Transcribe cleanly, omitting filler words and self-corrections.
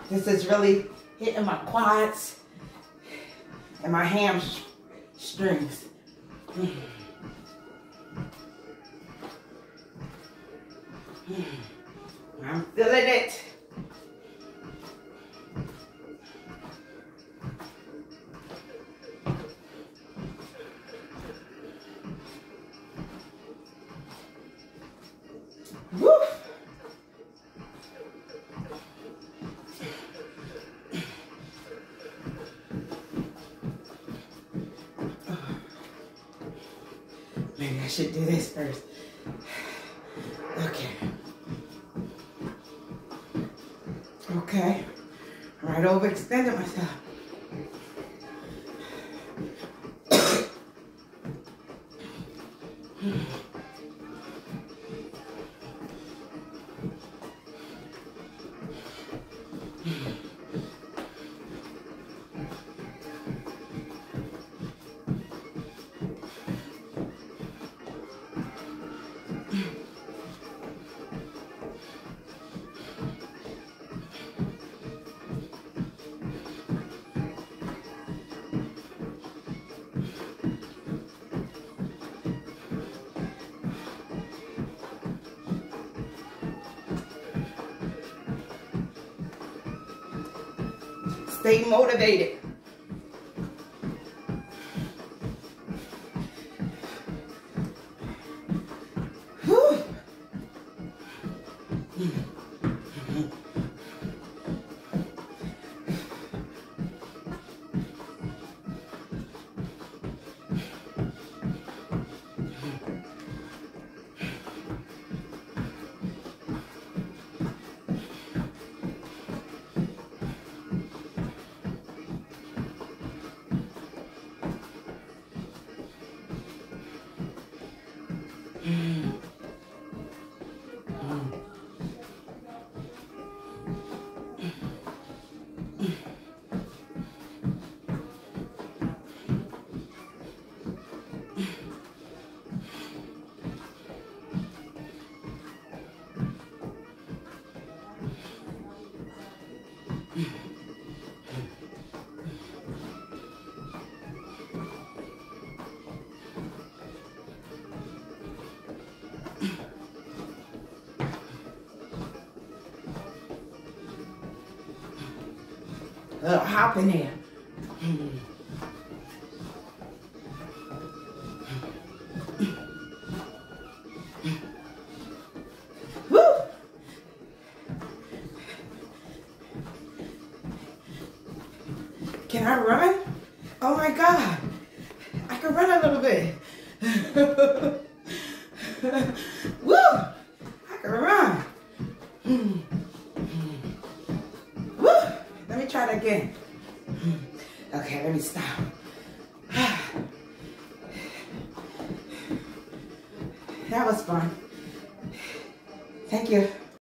This is really hitting my quads and my hamstrings. I'm feeling it. Woo! Maybe I should do this first. Okay. Okay. All right, overextended myself. Stay motivated. Whew. Hop in there. Woo! Can I run? Oh my God. I can run a little bit. Woo! I can run. Woo! Let me try that again. Okay, let me stop. That was fun. Thank you.